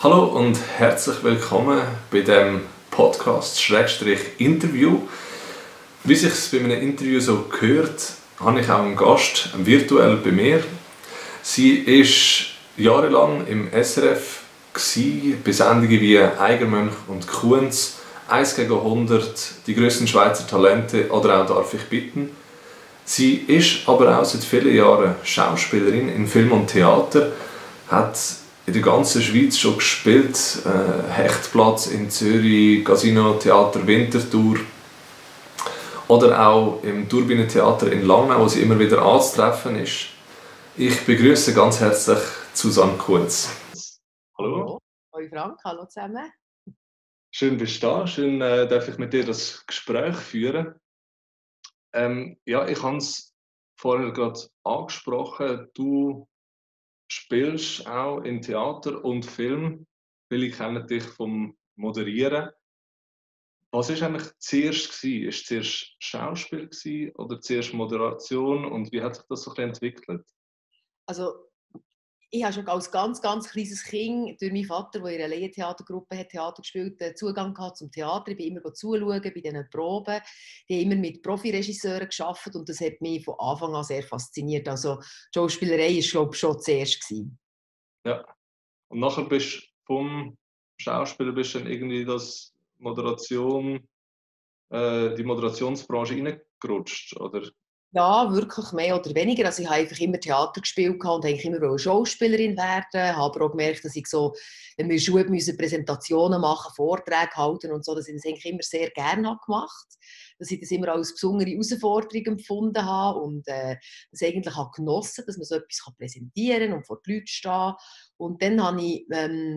Hallo und herzlich willkommen bei dem Podcast-Interview. Wie sich bei einem Interview so gehört, habe ich auch einen Gast virtuell bei mir. Sie war jahrelang im SRF bei Sendungen wie Eigermönch und Kuhns, 1 gegen 100, die grössten Schweizer Talente oder auch «Darf ich bitten?». Sie ist aber auch seit vielen Jahren Schauspielerin in Film und Theater, hat in der ganzen Schweiz schon gespielt, Hechtplatz in Zürich, Casino Theater Winterthur oder auch im Turbinentheater in Langnau, wo sie immer wieder anzutreffen ist. Ich begrüße ganz herzlich Susanne Kunz. Hallo. Hallo Frank, hallo zusammen. Schön bist du da, schön darf ich mit dir das Gespräch führen. Ich habe es vorher gerade angesprochen, du spielst auch in Theater und Film. Viele kennen dich vom Moderieren. Was war eigentlich zuerst? War es zuerst Schauspiel oder zuerst Moderation und wie hat sich das so ein bisschen entwickelt? Also, ich habe schon als ganz, ganz kleines Kind durch meinen Vater, der in einer Laientheatergruppe hat Theater gespielt hat, Zugang gehabt zum Theater. Ich bin immer zuschauen bei diesen Proben. Die haben immer mit Profiregisseuren gearbeitet und das hat mich von Anfang an sehr fasziniert. Also, die Schauspielerei war, glaube ich, schon zuerst gewesen. Ja. Und nachher bist du vom Schauspieler bist dann irgendwie die Moderationsbranche reingerutscht, oder? Ja, wirklich mehr oder weniger. Also ich habe einfach immer Theater gespielt und eigentlich immer Schauspielerin werden. Habe aber auch gemerkt, dass ich so, wenn wir in der Schule müssen Präsentationen machen, Vorträge halten und so, dass ich das eigentlich immer sehr gerne habe gemacht. Dass ich das immer als besondere Herausforderung empfunden habe und das eigentlich habe genossen, dass man so etwas präsentieren kann und vor den Leuten stehen. Und dann habe ich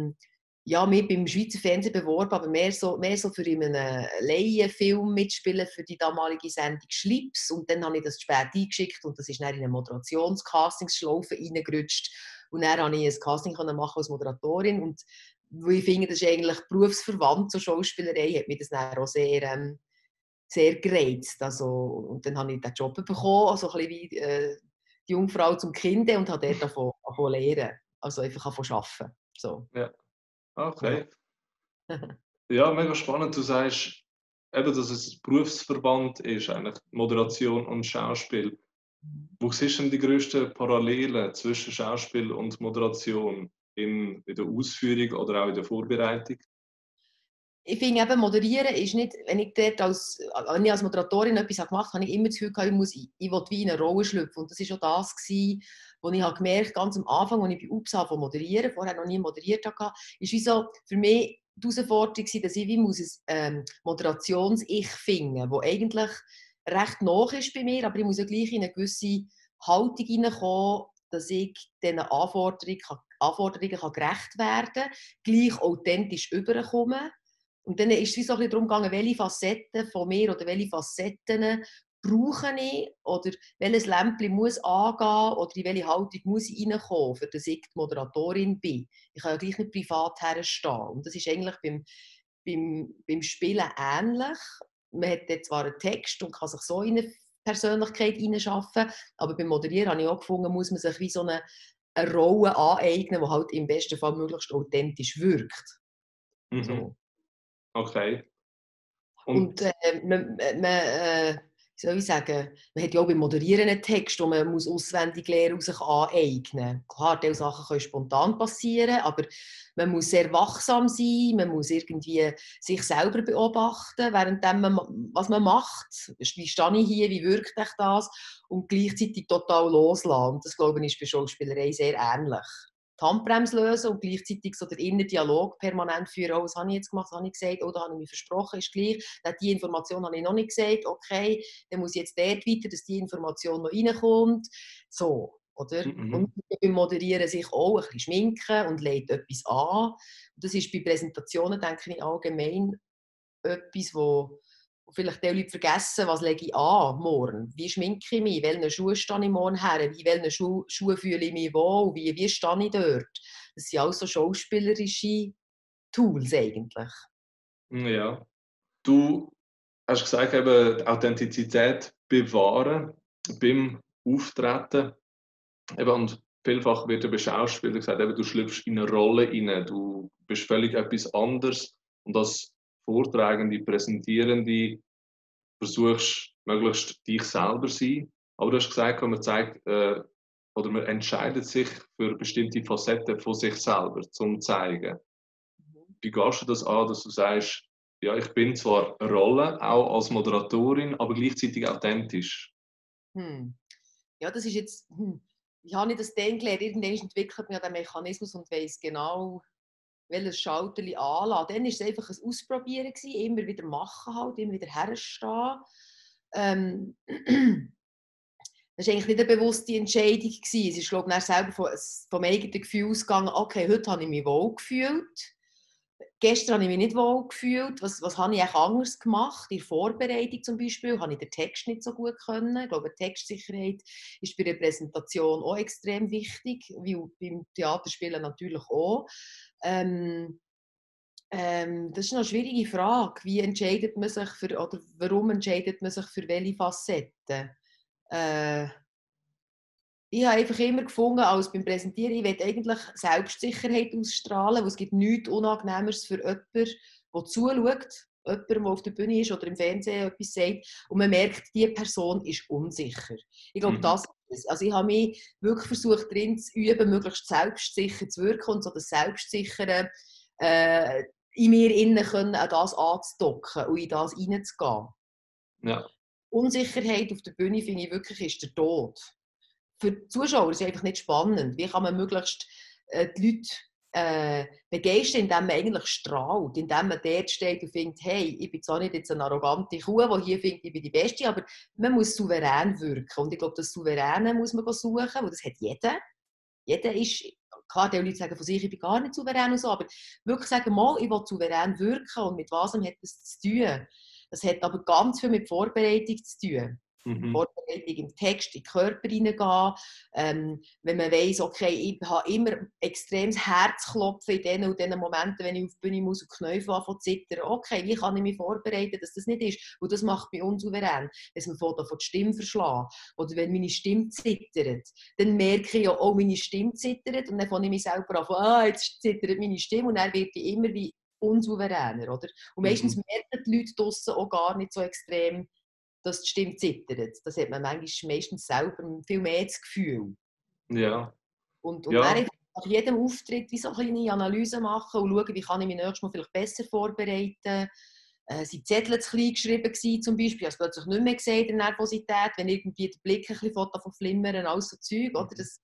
mich beim Schweizer Fernsehen beworben, aber mehr so für einen Laienfilm mitspielen für die damalige Sendung «Schlips». Und dann habe ich das spät eingeschickt und das ist dann in eine Moderationscastingsschlaufe reingerutscht. Und dann konnte ich ein Casting machen als Moderatorin. Und weil ich finde, das ist eigentlich berufsverwandt zur Schauspielerei, hat mich das dann auch sehr gereizt. Also, und dann habe ich den Job bekommen, also ein bisschen wie die Jungfrau zum Kind und habe dort davon lernen. Also einfach davon arbeiten. So. Ja, Ja. okay. Ja, mega spannend. Du sagst eben, dass es ein Berufsverband ist, eigentlich Moderation und Schauspiel. Wo siehst du denn die grössten Parallelen zwischen Schauspiel und Moderation in der Ausführung oder auch in der Vorbereitung? Ich finde eben, moderieren ist nicht, wenn ich als Moderatorin etwas gemacht habe, habe ich immer das Gefühl gehabt, ich will wie in eine Rolle schlüpfen. Und das war auch das gewesen, was ich gemerkt habe, ganz am Anfang, als ich bei UPSA von moderieren, vorher noch nie moderiert habe, ist wie so für mich die Herausforderung gewesen, dass ich wie muss ein Moderations-Ich finden, das eigentlich recht nah ist bei mir, aber ich muss ja gleich in eine gewisse Haltung hineinkommen, dass ich diesen Anforderungen gerecht werden kann, gleich authentisch überkommen. Und dann ist es wie so ein bisschen darum gegangen, welche Facetten von mir oder welche Facetten brauche ich oder welches Lämpchen muss angehen oder in welche Haltung muss ich reinkommen, für dass ich die Moderatorin bin. Ich kann ja gleich nicht privat herstehen. Und das ist eigentlich beim Spielen ähnlich. Man hat dort zwar einen Text und kann sich so in eine Persönlichkeit hineinschaffen, aber beim Moderieren habe ich auch gefunden, muss man sich wie so eine Rolle aneignen, die halt im besten Fall möglichst authentisch wirkt. Mhm. So. Okay. Und Und wie soll ich sagen, man hat ja auch beim Moderieren einen Text, den man muss auswendig lernen und sich aneignen. Klar, diese Sachen können spontan passieren, aber man muss sehr wachsam sein, man muss irgendwie sich selber beobachten, was man macht. Wie stehe ich hier, wie wirkt euch das? Und gleichzeitig total loslassen. Und das, glaube ich, ist bei Schauspielerei sehr ähnlich. Die Handbremse lösen und gleichzeitig so den inneren Dialog permanent führen. Oh, was habe ich jetzt gemacht, was habe ich gesagt, oh, da habe ich mir versprochen, ist gleich. Die Information habe ich noch nicht gesagt, okay, dann muss ich jetzt dort weiter, dass die Information noch reinkommt. So, oder? Und mhm. beim Moderieren sich auch ein bisschen schminken und legt etwas an. Und das ist bei Präsentationen, denke ich, allgemein etwas, wo vielleicht die Leute vergessen, was lege ich an morgen? Wie schminke ich mich? Welche Schuhe stehe ich morgen her? Wie welche Schuhe fühle ich mich wohl? Wie stehe ich dort? Das sind alles so schauspielerische Tools eigentlich. Ja. Du hast gesagt, eben Authentizität bewahren beim Auftreten. Eben, und vielfach wird bei Schauspielern gesagt, eben, du schlüpfst in eine Rolle rein, du bist völlig etwas anderes und als Vortragende, Präsentierende versuchst möglichst dich selber zu sein. Aber du hast gesagt, man zeigt, oder man entscheidet sich für bestimmte Facetten von sich selber zum zeigen. Wie gehst du das an, dass du sagst, ja, ich bin zwar eine Rolle, auch als Moderatorin, aber gleichzeitig authentisch? Hm. Ja, das ist jetzt, ich habe nicht das dann gelernt, irgendwann entwickelt man ja den Mechanismus und weiss genau, welches Schalterchen anlassen. Dann war es einfach ein Ausprobieren, immer wieder machen halt, immer wieder herstehen. Das war eigentlich nicht eine bewusste Entscheidung. Es ist, glaube ich, selber vom eigenen Gefühl ausgegangen, okay, heute habe ich mich wohl gefühlt. Gestern habe ich mich nicht wohl gefühlt. Was habe ich eigentlich anders gemacht? In der Vorbereitung zum Beispiel habe ich den Text nicht so gut können. Ich glaube, Textsicherheit ist bei der Präsentation auch extrem wichtig, wie beim Theaterspielen natürlich auch. Das ist eine schwierige Frage. Wie entscheidet man sich für, oder warum entscheidet man sich für welche Facetten? Äh, Ich habe einfach immer gefunden, als beim Präsentieren, ich will eigentlich Selbstsicherheit ausstrahlen, weil es gibt nichts Unangenehmeres für jemanden, der zuschaut, jemand, der auf der Bühne ist oder im Fernsehen etwas sagt und man merkt, diese Person ist unsicher. Ich glaube, Mhm. das ist es. Also ich habe mich wirklich versucht, darin zu üben, möglichst selbstsicher zu wirken und so das Selbstsichere in mir innen können, an das anzudocken und in das reinzugehen. Ja. Unsicherheit auf der Bühne, finde ich wirklich, ist der Tod. Für die Zuschauer ist es einfach nicht spannend. Wie kann man möglichst die Leute begeistern, indem man eigentlich strahlt, indem man dort steht und findet, hey, ich bin zwar nicht jetzt eine arrogante Kuh, die hier findet, ich bin die Beste, aber man muss souverän wirken. Und ich glaube, das Souveräne muss man suchen, weil das hat jeder. Jeder ist, klar, die Leute sagen von sich, ich bin gar nicht souverän und so, aber wirklich sagen, mal, ich will souverän wirken und mit was hat das zu tun? Das hat aber ganz viel mit Vorbereitung zu tun. Mhm. Vorbereitung im Text, in den Körper hineingehen. Wenn man weiss, okay, ich habe immer extremes Herzklopfen in diesen und diesen Momenten, wenn ich auf die Bühne muss und die Knöchel anfangen zu zittern. Okay, wie kann ich mich vorbereiten, dass das nicht ist? Und das macht mich unsouverän. Wenn man von die Stimme verschlägt oder wenn meine Stimme zittert, dann merke ich ja, oh, meine Stimme zittert und dann fange ich mich selber an, jetzt zittert meine Stimme und dann wird ich immer wie unsouveräner, oder? Und meistens Mhm. merken die Leute draussen auch gar nicht so extrem, dass die Stimme zittert. Das hat man meistens selber viel mehr das Gefühl. Ja. Und dann Ja. einfach nach jedem Auftritt wie so eine kleine Analyse machen und schauen, wie kann ich mich nächstes Mal vielleicht besser vorbereiten. Sind Zettel zu klein geschrieben gewesen, zum Beispiel. Ich habe es plötzlich nicht mehr gesehen, der Nervosität, wenn irgendwie der Blick ein bisschen von flimmern, alles so Zeug, oder? Das,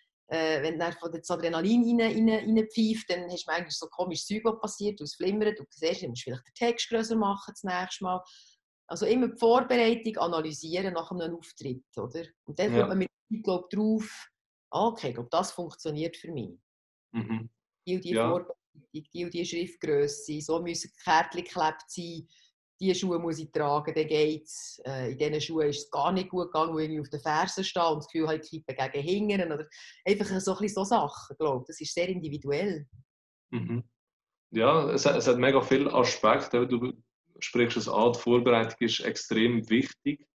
wenn dann von das Adrenalin reinpfeift, dann hast du eigentlich so komisches Zeug, was passiert, und es flimmert, und du siehst, du musst vielleicht den Text grösser machen das nächste Mal. Also immer die Vorbereitung analysieren nach einem Auftritt, oder? Und dann kommt Ja. man mit der Zeit, glaube ich, drauf, okay, ich glaube, das funktioniert für mich. Mhm. Die und die Ja. Vorbereitung, die und die Schriftgrösse, so müssen die Kärtchen geklebt sein, diese Schuhe muss ich tragen, dann geht's. In diesen Schuhen ist es gar nicht gut gegangen, weil ich auf den Fersen stehe und das Gefühl habe, ich kippe gegen Hingern. Oder einfach so, ein bisschen so Sachen, glaube ich. Das ist sehr individuell. Mhm. Ja, es hat mega viele Aspekte. Du sprichst es an, die Vorbereitung ist extrem wichtig.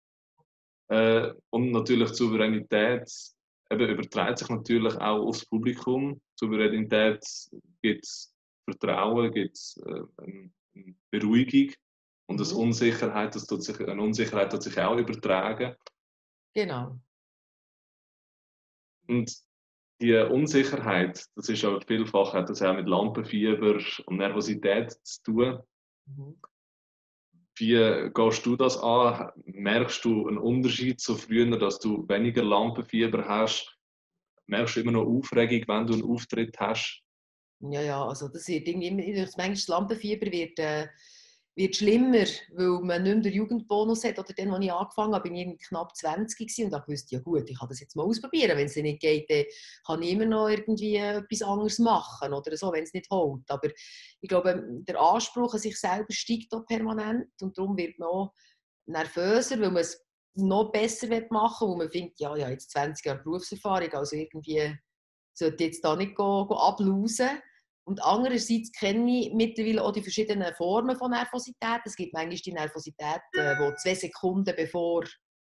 Und natürlich die Souveränität eben überträgt sich natürlich auch aufs Publikum. Souveränität gibt es Vertrauen, gibt es eine Beruhigung und Mhm. eine Unsicherheit tut sich auch übertragen. Genau. Und die Unsicherheit, das ist aber vielfach, hat das auch mit Lampenfieber und Nervosität zu tun. Mhm. Wie gehst du das an? Merkst du einen Unterschied zu früher, dass du weniger Lampenfieber hast? Merkst du immer noch Aufregung, wenn du einen Auftritt hast? Ja, ja, also das wird irgendwie, manchmal das Lampenfieber wird schlimmer, weil man nicht mehr den Jugendbonus hat. Oder dann, als ich angefangen habe, bin ich knapp 20 gewesen und habe gewusst, ja gut, ich kann das jetzt mal ausprobieren. Wenn es nicht geht, dann kann ich immer noch irgendwie etwas anderes machen oder so, wenn es nicht holt. Aber ich glaube, der Anspruch an sich selber steigt auch permanent und darum wird man auch nervöser, weil man es noch besser machen will, wo man findet, ja, jetzt 20 Jahre Berufserfahrung, also irgendwie sollte jetzt da nicht ablausen. Und andererseits kenne ich mittlerweile auch die verschiedenen Formen von Nervosität. Es gibt manchmal die Nervosität, die 2 Sekunden bevor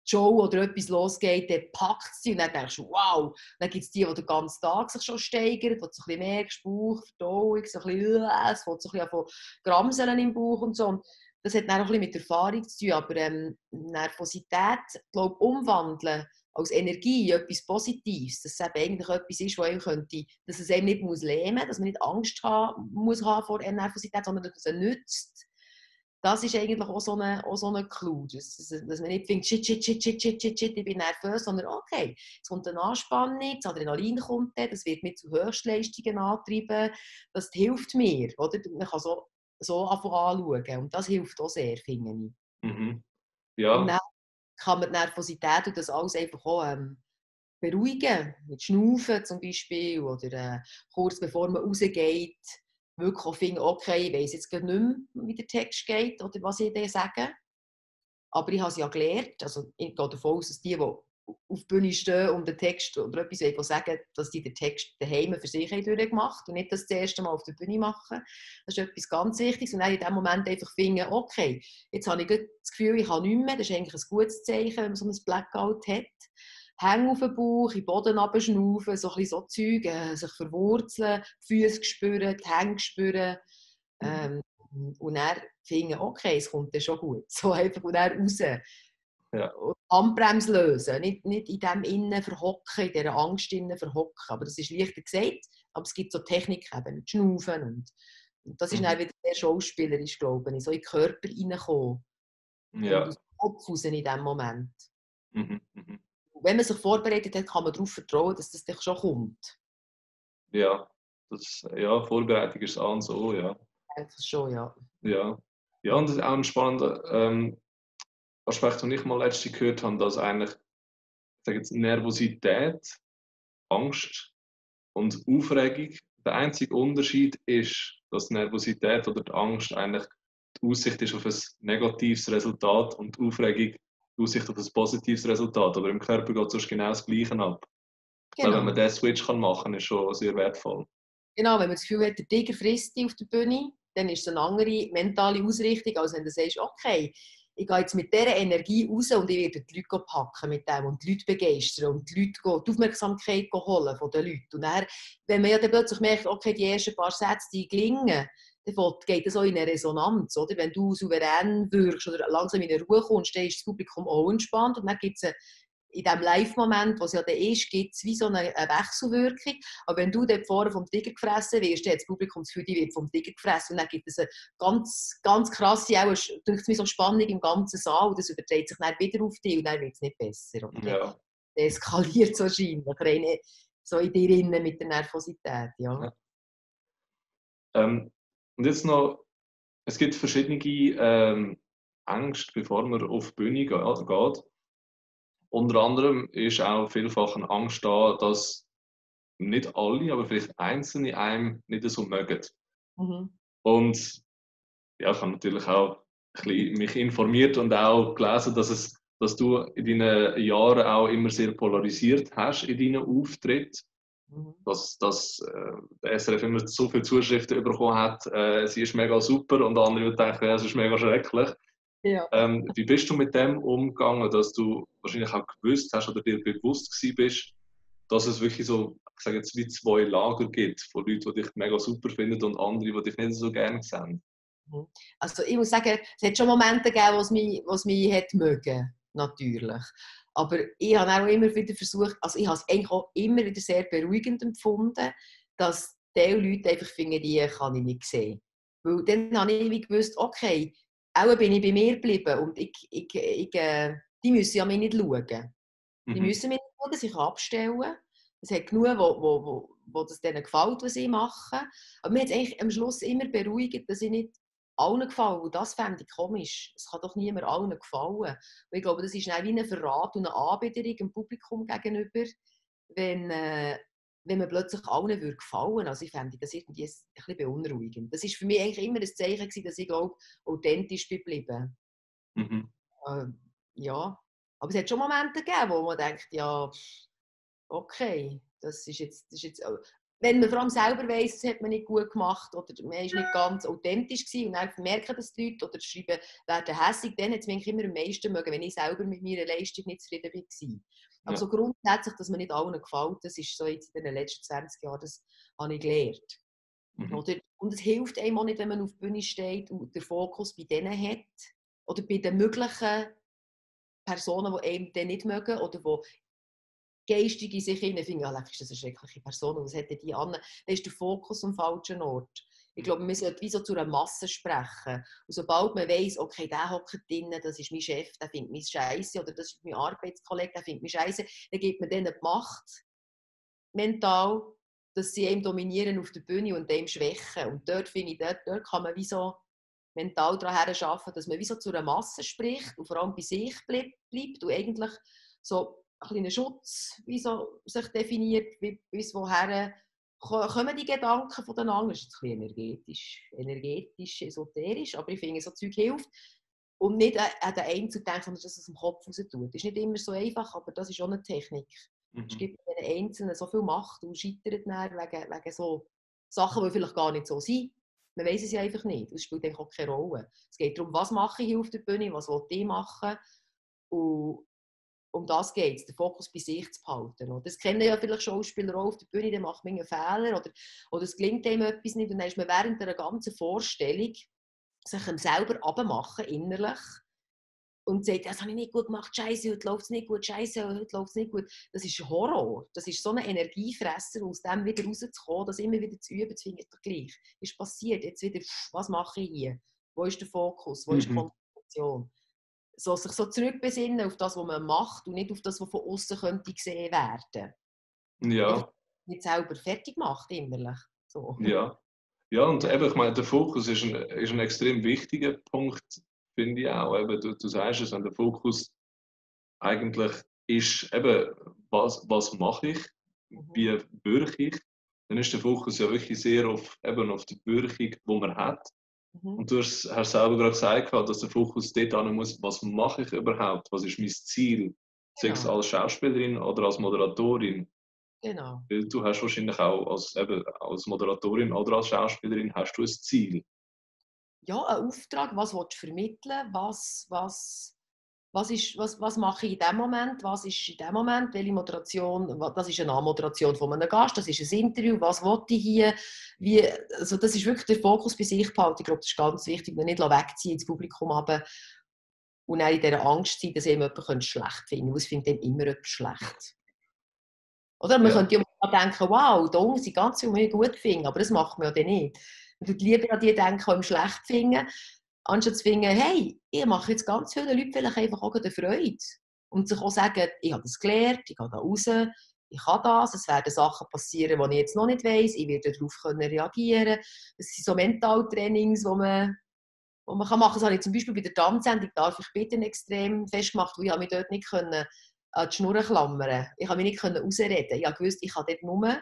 Show oder etwas losgeht, dann packt es dich und dann denkst du, wow. Dann gibt es die den ganzen Tag sich schon steigern, wo du so ein bisschen merkst, Bauch, Verdauung, so ein bisschen, es will so ein bisschen von Gramseln im Bauch und so. Und das hat dann auch ein bisschen mit Erfahrung zu tun, aber Nervosität, glaube ich, umwandeln als Energie in etwas Positives, dass es eben eigentlich etwas ist, wo könnte, dass es eben nicht muss lähmen, dass man nicht Angst haben vor Nervosität, sondern dass man sie nützt. Das ist eigentlich auch so ein Clou, dass man nicht denkt, shit, shit, shit, shit, shit, shit, shit, ich bin nervös, sondern okay, es kommt eine Anspannung, das Adrenalin kommt, das wird mich zu Höchstleistungen antreiben, das hilft mir, oder? Man kann so anschauen und das hilft auch sehr, finde ich. Mhm. Und Ja, dann kann man die Nervosität und das alles einfach auch beruhigen, mit Schnaufen zum Beispiel oder kurz bevor man rausgeht, wirklich auch finden, okay, ich weiss jetzt gerade nicht mehr, wie der Text geht oder was ich dir sage, aber ich habe es ja gelernt, also ich gehe davon aus, dass die auf der Bühne stehen und den Text oder etwas sagen, dass die den Text daheim für sich durchgemacht und nicht das erste Mal auf der Bühne machen. Das ist etwas ganz Wichtiges und dann in dem Moment einfach finden, okay, jetzt habe ich das Gefühl, ich kann nichts mehr, das ist eigentlich ein gutes Zeichen, wenn man so ein Blackout hat. Hänge auf den Bauch, in den Boden runterschnaufen, so ein bisschen so Zeug, sich verwurzeln, die Füße spüren, die Hänge spüren. mhm. Ähm, und dann finden, okay, es kommt dann schon gut. So einfach und dann raus. Ja. Und Handbremse lösen. Nicht in dem Innen verhocken, in dieser Angst innen verhocken. Aber das ist leichter gesagt, aber es gibt so Techniken, eben mit Schnaufen. Und das ist Mhm. dann wieder sehr schauspielerisch, glaube ich, so in den Körper reinkommen. Und Ja. aus dem Kopf raus in dem Moment. Mhm. Mhm. Und wenn man sich vorbereitet hat, kann man darauf vertrauen, dass das dann schon kommt. Ja. Ja, Vorbereitung ist das A und O, ja. Einfach schon, ja. Ja. Ja, und das ist auch ein spannender Aspekt, den ich mal letztens gehört habe, dass eigentlich, ich sage jetzt, Nervosität, Angst und Aufregung, der einzige Unterschied ist, dass die Nervosität oder die Angst eigentlich die Aussicht ist auf ein negatives Resultat und die Aufregung die Aussicht auf ein positives Resultat. Aber im Körper geht sonst genau das Gleiche ab. Ich glaube, wenn man Genau. diesen Switch machen kann, ist schon sehr wertvoll. Genau, wenn man das Gefühl hat, der Tiger frisst dich auf der Bühne, dann ist es eine andere mentale Ausrichtung, als wenn du sagst, okay, ich gehe jetzt mit dieser Energie raus und ich werde die Leute packen mit dem und die Leute begeistern und die Leute die Aufmerksamkeit holen von den Leuten. Und dann, wenn man ja dann plötzlich merkt, okay, die ersten paar Sätze, die gelingen, dann geht das auch in eine Resonanz, oder? Wenn du souverän wirkst oder langsam in eine Ruhe kommst, dann ist das Publikum auch entspannt und dann gibt es in diesem Live-Moment, was ja dann ist, gibt es wie so eine Wechselwirkung. Aber wenn du dort vorne vom Tiger gefressen wirst, dann hat das Publikum das Gefühl, die wird vom Tiger gefressen. Und dann gibt es eine ganz, ganz krasse, auch mir so Spannung im ganzen Saal. Und das überträgt sich dann wieder auf dich und dann wird es nicht besser. Oder? Dann Ja. eskaliert es wahrscheinlich. Rein so in dir innen mit der Nervosität. Ja. Ja. Und jetzt noch, es gibt verschiedene Ängste, bevor man auf die Bühne geht. Unter anderem ist auch vielfach eine Angst da, dass nicht alle, aber vielleicht Einzelne einem nicht so mögen. Mhm. Und ja, ich habe natürlich auch ein bisschen mich informiert und auch gelesen, dass du in deinen Jahren auch immer sehr polarisiert hast in deinen Auftritten. Mhm. Dass der SRF immer so viele Zuschriften bekommen hat, sie ist mega super und andere denken, ja, es ist mega schrecklich. Ja. Wie bist du mit dem umgegangen, dass du wahrscheinlich auch gewusst hast oder dir bewusst gewesen bist, dass es wirklich so, ich sage jetzt, wie zwei Lager gibt von Leuten, die dich mega super finden und andere, die dich nicht so gerne sehen? Mhm. Also ich muss sagen, es hat schon Momente gegeben, wo es mich hat mögen, natürlich. Aber ich habe auch immer wieder versucht, also ich habe es eigentlich auch immer wieder sehr beruhigend empfunden, dass die Leute einfach finden, die kann ich nicht sehen. Weil dann habe ich wie gewusst, okay, auch bin ich bei mir geblieben und die müssen ja mich nicht schauen. Die Mhm. müssen mich nicht schauen, sich abstellen. Es hat genug, wo das denen gefällt, was ich mache. Aber mir hat es eigentlich am Schluss immer beruhigt, dass ich nicht allen gefallen. Und das fände ich komisch. Es kann doch niemand allen gefallen. Und ich glaube, das ist dann wie ein Verrat und eine Anbiederung dem Publikum gegenüber, wenn, wenn man plötzlich allen würde gefallen. Also ich fände das irgendwie ein bisschen beunruhigend. Das war für mich eigentlich immer ein Zeichen gewesen, dass ich, glaube, authentisch bin geblieben. Mhm. Äh, ja. Aber es hat schon Momente gegeben, wo man denkt, ja, okay, das ist jetzt wenn man vor allem selber weiss, das hat man nicht gut gemacht oder man war nicht ganz authentisch gewesen und dann merken das die Leute oder schreiben, werden hässig, dann hat es mich immer am meisten mögen, wenn ich selber mit meiner Leistung nicht zufrieden war. Aber so grundsätzlich, dass man nicht allen gefällt, das ist so jetzt in den letzten 20 Jahren, das habe ich gelernt. Oder? Und es hilft einem auch nicht, wenn man auf der Bühne steht und den Fokus bei denen hat oder bei den möglichen Personen, die einem den nicht mögen oder die geistig in sich finden, ja, ist das eine schreckliche Person und was hätte die an? Dann ist der Fokus am falschen Ort. Ich glaube, wir sollten wie so zu einer Masse sprechen. Und sobald man weiss, okay, der hockt drinnen, das ist mein Chef, der findet mich scheiße, oder das ist mein Arbeitskollege, der findet mich scheiße, dann gibt man denen die Macht, mental, dass sie einem dominieren auf der Bühne und einem schwächen. Und dort finde ich, dort kann man wie so mental daran arbeiten, dass man wie so zu einer Masse spricht und vor allem bei sich bleibt und eigentlich so ein kleiner Schutz wie so sich definiert, bis woher kommen die Gedanken von den anderen. Das ist ein bisschen energetisch, esoterisch, aber ich finde, so Zeug hilft. Und nicht an den einen zu denken, dass es aus dem Kopf raus tut. Das ist nicht immer so einfach, aber das ist auch eine Technik. Es gibt den Einzelnen so viel Macht und scheitert dann wegen so Sachen, die vielleicht gar nicht so sind. Man weiß es ja einfach nicht. Es spielt eigentlich auch keine Rolle. Es geht darum, was mache ich hier auf der Bühne, was will ich machen. Und um das geht es, den Fokus bei sich zu behalten. Das kennen ja vielleicht Schauspieler auch auf der Bühne, dann macht man einen Fehler oder es gelingt einem etwas nicht und dann ist man während einer ganzen Vorstellung sich selber abmachen innerlich und sagt, das habe ich nicht gut gemacht, scheiße, heute läuft es nicht gut, scheiße, heute läuft es nicht gut. Das ist Horror. Das ist so ein Energiefresser, aus dem wieder rauszukommen, das immer wieder zu üben, zu finden, doch gleich. Ist passiert, jetzt wieder, was mache ich hier? Wo ist der Fokus? Wo ist die Konzentration? So, sich so zurückbesinnen auf das, was man macht und nicht auf das, was von außen könnte gesehen werden. Ja. Nicht selber fertig macht, innerlich. So. Ja. Ja, und eben, ich meine, der Fokus ist ein extrem wichtiger Punkt, finde ich auch. Eben, du sagst es, wenn der Fokus eigentlich ist, eben, was mache ich, wie wirke ich, dann ist der Fokus ja wirklich sehr auf die Wirkung, die man hat. Und du hast selber gerade gesagt, dass der Fokus dort hin muss, was mache ich überhaupt, was ist mein Ziel, sei es als Schauspielerin oder als Moderatorin. Genau. Weil du hast wahrscheinlich auch als Moderatorin oder als Schauspielerin hast du ein Ziel. Ja, ein Auftrag, was willst du vermitteln, was mache ich in dem Moment, was ist in dem Moment, welche Moderation, das ist eine Anmoderation von einem Gast, das ist ein Interview, was will ich hier, also das ist wirklich der Fokus bei sich behalten. Ich glaube, das ist ganz wichtig, nicht wegziehen ins Publikum runter und auch in dieser Angst sein, dass jemand schlecht finden könnte, weil es findet dann immer jemand schlecht. Oder man könnte ja mal denken, wow, da unten sind ganz viele, die mich gut finden, aber das macht man ja dann nicht. Man würde lieber an die denken, die mich schlecht finden, anstatt zu finden, hey, ich mache jetzt ganz vielen Leuten vielleicht einfach auch eine Freude. Und sich auch sagen, ich habe das gelernt, ich gehe da raus, ich kann das, es werden Sachen passieren, die ich jetzt noch nicht weiss, ich werde darauf reagieren können. Das sind so Mentaltrainings, die man machen kann. Das habe ich zum Beispiel bei der Tanzsendung «Darf ich bitten» extrem festgemacht, weil ich mich dort nicht an die Schnur klammern. Ich konnte mich nicht rausreden. Ich wusste, ich kann dort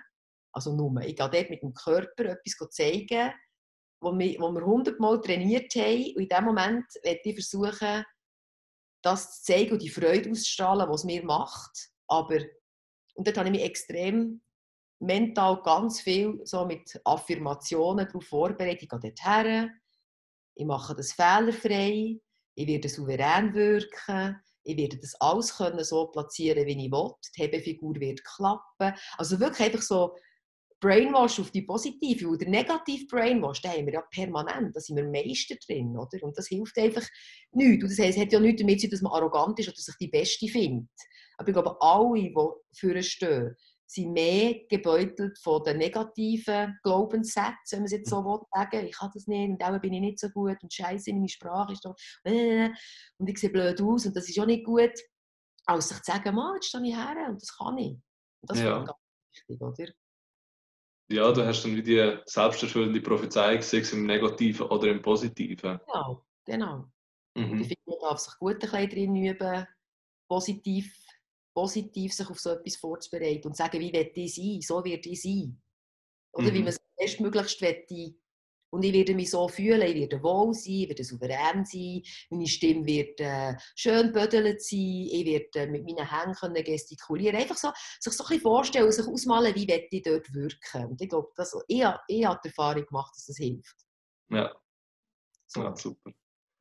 ich gehe dort mit dem Körper etwas zeigen, wo wir 100-mal trainiert haben. Und in dem Moment werde ich versuchen, das zu zeigen und die Freude auszustrahlen, was es mir macht. Und dort habe ich mich extrem mental ganz viel so mit Affirmationen darauf vorbereitet. Ich gehe dort her, ich mache das fehlerfrei, ich werde souverän wirken, ich werde das alles können so platzieren, wie ich will. Die Hebefigur wird klappen. Also wirklich einfach so Brainwash auf die Positive. Und der negative Brainwash, den haben wir ja permanent, da sind wir Meister drin. Oder? Und das hilft einfach nichts. Und das heisst, es hat ja nichts damit zu tun, dass man arrogant ist oder sich die Beste findet. Aber ich glaube, alle, die für stehen, sind mehr gebeutelt von den negativen Glaubenssätzen, wenn man es jetzt so sagen will. Ich kann das nicht und auch bin ich nicht so gut und Scheiße, meine Sprache ist doch und ich sehe blöd aus und das ist auch nicht gut. Als sich zu sagen, jetzt stehe ich her und das kann ich. Und das finde ich ganz wichtig, oder? Ja, du hast dann wie die selbsterfüllende Prophezeiung, sei es im Negativen oder im Positiven. Genau. Und ich finde, man darf sich gut ein bisschen drin üben, positiv sich auf so etwas vorzubereiten und sagen, wie will ich sein, so wird ich sein. Oder wie man es bestmöglichst Und ich werde mich so fühlen, ich werde wohl sein, ich werde souverän sein, meine Stimme wird schön bödelt sein, ich werde mit meinen Händen können gestikulieren. Einfach so, sich so ein bisschen vorstellen, sich ausmalen, wie will ich dort wirken. Und ich glaube, ich habe die Erfahrung gemacht, dass das hilft. Ja, So. ja super.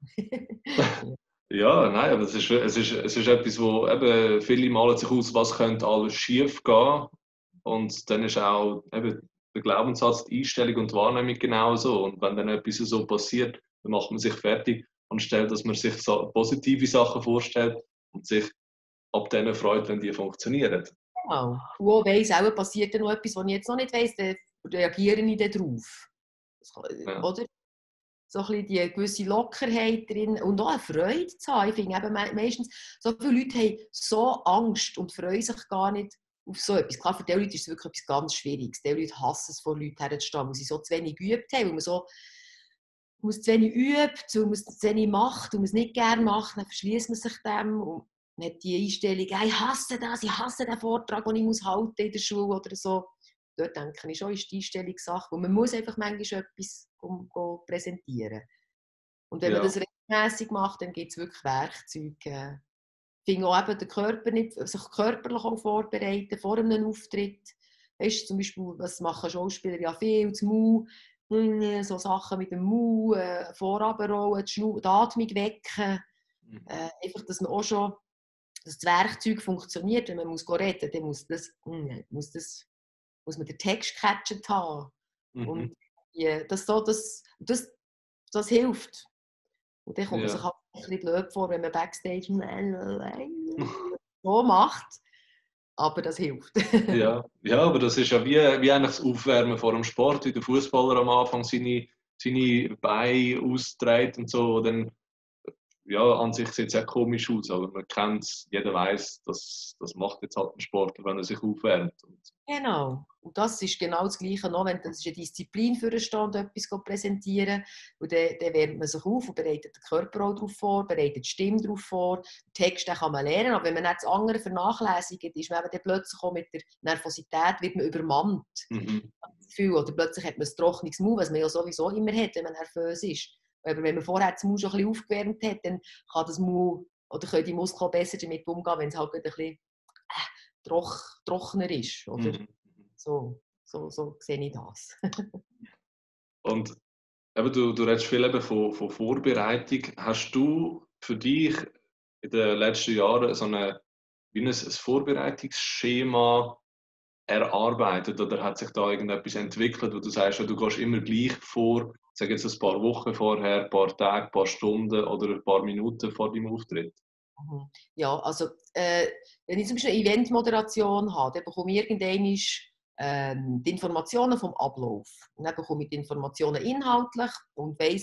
Ja, nein, aber es ist etwas, wo eben viele malen sich aus, was könnte alles schief gehen. Und dann ist auch eben der Glaubenssatz, die Einstellung und die Wahrnehmung genauso. Und wenn dann etwas so passiert, dann macht man sich fertig, anstelle dass man sich so positive Sachen vorstellt und sich ab denen freut, wenn die funktionieren. Genau. Und auch weiss, auch passiert dann noch etwas, was ich jetzt noch nicht weiss, dann reagiere ich dann drauf. Ja. Oder? So ein bisschen die gewisse Lockerheit drin und auch eine Freude zu haben. Ich finde eben meistens, so viele Leute haben so Angst und freuen sich gar nicht auf so etwas. Klar, für diese Leute ist es wirklich etwas ganz Schwieriges. Die Leute hassen es, vor Leuten herzustehen, weil sie so zu wenig geübt haben, weil man so zu wenig übt, weil man es zu wenig macht und man es nicht gerne macht, dann verschließt man sich dem und man hat die Einstellung, ich hasse das, ich hasse den Vortrag, den ich muss halten in der Schule oder so. Dort denke ich schon, ist die Einstellungssache, weil man muss einfach manchmal etwas präsentieren. Und wenn man Ja. das regelmäßig macht, dann gibt es wirklich Werkzeuge. Ich finde auch eben, den Körper nicht, sich körperlich auch vorbereiten vor einem Auftritt. Weißt du, zum Beispiel, was machen Schauspieler ja viel, das Mau, so Sachen mit dem Mau, vorrollen, die Atmung wecken. Einfach, dass man auch schon, dass das Werkzeug funktioniert, wenn man muss reden, dann muss man den Text gecatcht haben. Mhm. Und das hilft. Und dann kommt man sich Ja. halt ein bisschen blöd vor, wenn man Backstage so macht. Aber das hilft. Ja. Ja, aber das ist ja wie eigentlich das Aufwärmen vor dem Sport, wie der Fußballer am Anfang seine Beine austrägt und so. Dann, ja, an sich sieht es ja komisch aus, aber man kennt es, jeder weiß, das macht jetzt halt ein Sportler, wenn er sich aufwärmt. Und, Genau. Und das ist genau das Gleiche noch, wenn das ist eine Disziplin für einen Stand, etwas präsentieren. Und dann wärmt man sich auf und bereitet den Körper auch darauf vor, bereitet die Stimme darauf vor. Den Text den kann man lernen, aber wenn man nicht das andere vernachlässigt, ist man eben dann plötzlich auch mit der Nervosität wird man übermannt. mhm. Oder plötzlich hat man ein trockenes Maul, was man ja sowieso immer hat, wenn man nervös ist. Aber wenn man vorher das Maul schon ein bisschen aufgewärmt hat, dann kann das Maul oder können die Muskeln besser damit umgehen, wenn es halt ein bisschen trockener ist. Oder? Mhm. So sehe ich das. Und eben, du redest viel eben von Vorbereitung. Hast du für dich in den letzten Jahren so wie ein Vorbereitungsschema erarbeitet oder hat sich da irgendetwas entwickelt, wo du sagst, ja, du gehst immer gleich vor, sag jetzt ein paar Wochen vorher, ein paar Tage, ein paar Stunden oder ein paar Minuten vor deinem Auftritt? Ja, also wenn ich zum Beispiel eine Eventmoderation habe, dann bekomme ich irgendwann die Informationen vom Ablauf. Und dann bekomme ich die Informationen inhaltlich und weiss,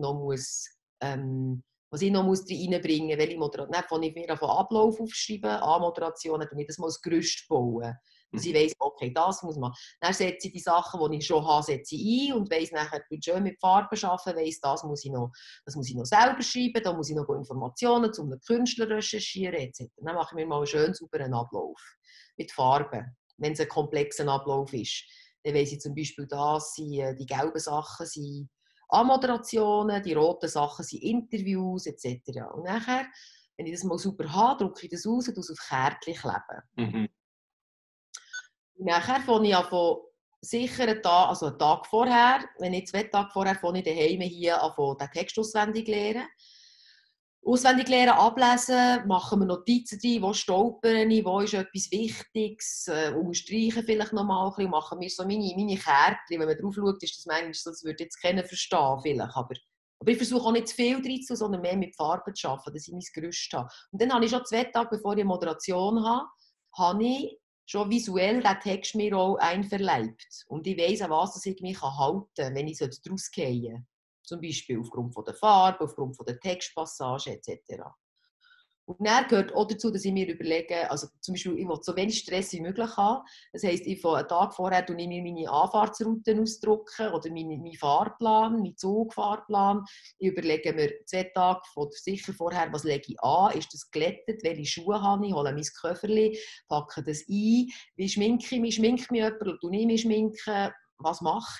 was ich noch muss reinbringen muss, welche Moderation. Dann fange ich mir von Ablauf aufschreiben, Anmoderationen, damit ich das mal als Gerüst bauen. Dass ich weiss, okay, das muss man. Dann setze ich die Sachen, die ich schon habe, setze ich ein und weiss nachher, ich schön mit Farben arbeiten, weiss, das muss ich noch selber schreiben, da muss ich noch Informationen zu einem Künstler recherchieren etc. Dann mache ich mir mal einen schön sauberen Ablauf mit Farben, wenn es ein komplexer Ablauf ist. Dann weiss ich zum Beispiel, die gelben Sachen sind Anmoderationen, die roten Sachen sind Interviews etc. Und nachher, wenn ich das mal super habe, drücke ich das raus und auf Kärtchen kleben. Mhm. Und nachher fange ich an, sicher einen Tag vorher, wenn nicht 2 Tage vorher, fange ich daheim hier an, den Text auswendig lernen. Auswendig lernen, ablesen, machen wir Notizen rein, wo stolpern ich, wo ist etwas Wichtiges, unterstreichen vielleicht noch mal ein bisschen, machen mir so meine Kärtchen. Wenn man drauf schaut, ist das manchmal so, das würde jetzt keiner verstehen vielleicht, aber ich versuche auch nicht zu viel reinzutun, sondern mehr mit Farben zu arbeiten, dass ich mein Gerüst habe. Und dann habe ich schon 2 Tage, bevor ich eine Moderation habe ich schon visuell den Text mir auch einverleibt. Und ich weiss, an was ich mich halten kann, wenn ich daraus gehe. Zum Beispiel aufgrund der Farbe, aufgrund der Textpassage etc. Und dann gehört auch dazu, dass ich mir überlege, also zum Beispiel, ich will so wenig Stress wie möglich haben. Das heisst, einen Tag vorher drucke ich mir meine Anfahrtsrouten ausdrucken oder meinen Fahrplan, meinen Zugfahrplan. Ich überlege mir 2 Tage sicher vorher, was lege ich an, ist das glättet, welche Schuhe habe ich, hole mein Köfferchen, packe das ein, wie schminke ich mich jemand oder tue ich mich schminken, was mache ich?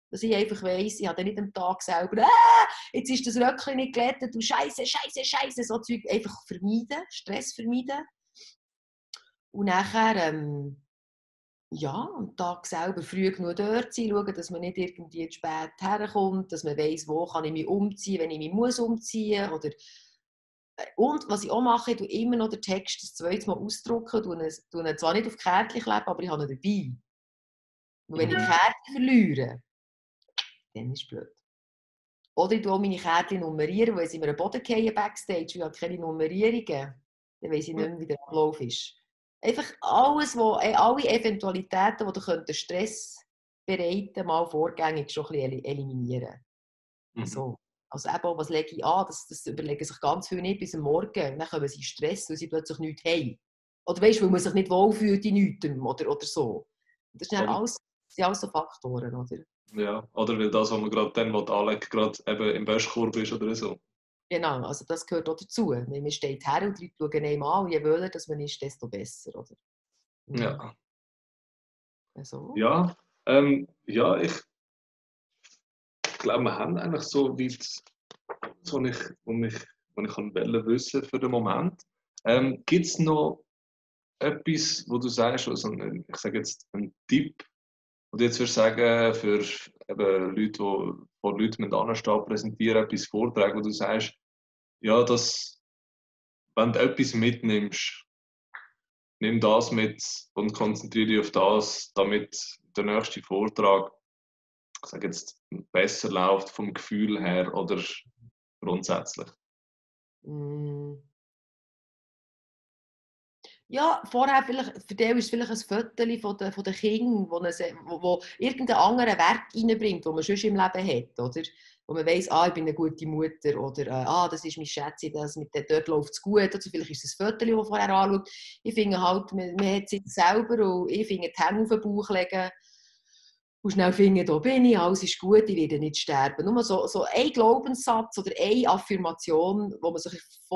Dass ich einfach weiss, ich habe dann nicht am Tag selber, jetzt ist das Röckchen nicht glättet und Scheiße, so Zeug. Einfach vermeiden, Stress vermeiden. Und nachher, ja, am Tag selber früh genug dort sein, schauen, dass man nicht irgendwie zu spät herkommt, dass man weiss, wo kann ich mich umziehen, wenn ich mich muss umziehen muss. Und was ich auch mache, ich tue immer noch den Text das zweite Mal ausdrucken, tue ihn zwar nicht auf Kärtchen kleben, aber ich habe ihn dabei. Und wenn ich die Kärtchen verliere, dann ist es blöd. Oder ich tue auch meine Kärtchen nummerieren, weil sie mir einen Boden fallen Backstage, und ich habe keine Nummerierungen. Dann weiss ich nicht mehr, wie der Ablauf ist. Einfach alles, alle Eventualitäten, die den Stress bereiten, mal vorgängig schon ein bisschen eliminieren. So. Also eben auch, was lege ich an, das überlegen sich ganz viele nicht bis am Morgen. Und dann kommen sie in Stress, weil sie plötzlich nichts haben. Oder weißt du, weil man sich nicht wohlfühlt in nichts oder so. Das sind alles so Faktoren, oder? Ja, oder weil das, was man gerade dann anlegen will, gerade eben im Wäschekorb ist oder so. Genau, also das gehört auch dazu. Man steht her und die Leute schauen einem an und je wöhler dass man ist, desto besser, oder? Ja. Also. Ja, ja, ich glaube, wir haben eigentlich so weit, was ich wissen für den Moment. Gibt es noch etwas, wo du sagst, also ich sage jetzt einen Tipp, wo du jetzt würdest sagen, für eben Leute, die vor Leuten anstehen, präsentieren, etwas vortragen, wo du sagst, ja, wenn du etwas mitnimmst, nimm das mit und konzentriere dich auf das, damit der nächste Vortrag, ich sage jetzt, besser läuft vom Gefühl her oder grundsätzlich. Ja, vorher vielleicht, für den ist es vielleicht ein Foto von den Kindern, wo irgendeinen anderen Wert reinbringt, den man sonst im Leben hat, oder? Wo man weiss, ich bin eine gute Mutter, oder das ist mein Schätzchen, dort läuft es gut, oder vielleicht ist es ein Foto, das man vorher anschaut. Ich finde halt, man hat es selber und ich finde, die Hände auf den Bauch legen und schnell finden, da bin ich, alles ist gut, ich werde nicht sterben. Nur so ein Glaubenssatz oder eine Affirmation, die man sich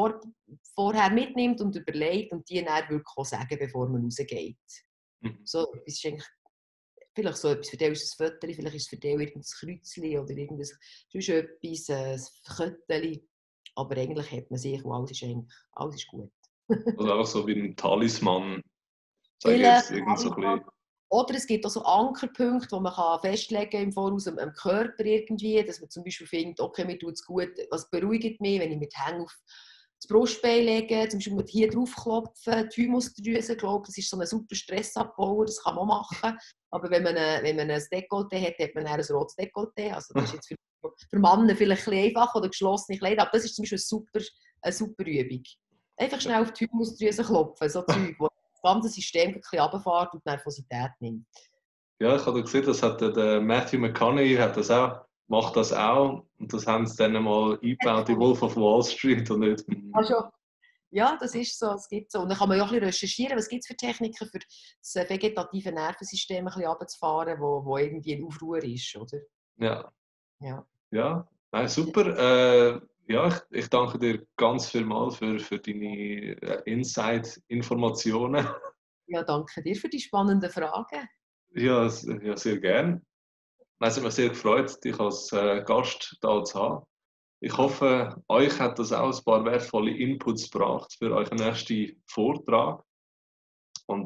vorher mitnimmt und überlegt und die dann wirklich auch sagen, bevor man rausgeht. So, das ist eigentlich vielleicht so etwas, für dich ist es ein Foto, vielleicht ist es für dich irgendein Kreuzchen oder irgendwas, sonst etwas, ein Köttchen. Aber eigentlich hat man sich, alles ist gut. Also einfach so wie ein Talisman, sage ich Vielleicht, jetzt, irgend so ein bisschen. oder es gibt auch so Ankerpunkte, die man festlegen kann im Voraus am Körper irgendwie, dass man zum Beispiel findet, okay, mir tut es gut, was beruhigt mich, wenn ich mit Hängen auf das Brustbein lege, zum Beispiel hier drauf klopfen, die Thymusdrüse, glaube das ist so ein super Stressabbauer, das kann man machen. Aber wenn man ein Dekolleté hat, hat man dann ein rotes Dekolleté. Also das ist jetzt für Männer vielleicht ein bisschen einfach oder geschlossene Kleider, aber das ist zum Beispiel eine super Übung. Einfach schnell auf die Thymusdrüse klopfen, so Zeug, das ganze System ein bisschen runterfährt und Nervosität nimmt. Ja, ich habe gesehen, das hat der Matthew McConaughey macht das auch. Und das haben sie dann mal eingebaut, die Wolf of Wall Street und nicht. Also, ja, das ist so, es gibt so. Und dann kann man ja auch ein bisschen recherchieren, was gibt es für Techniken, für das vegetative Nervensystem ein bisschen runterzufahren, wo irgendwie in Aufruhr ist, oder? Ja. Ja. Ja, nein, super. Ja, ich danke dir ganz vielmals für deine Inside-Informationen. Ja, danke dir für die spannenden Fragen. Ja, ja, sehr gern. Es hat mich sehr gefreut, dich als Gast da zu haben. Ich hoffe, euch hat das auch ein paar wertvolle Inputs gebracht für euren nächsten Vortrag. Und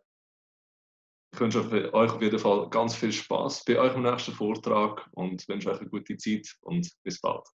ich wünsche euch auf jeden Fall ganz viel Spaß bei eurem nächsten Vortrag und wünsche euch eine gute Zeit und bis bald.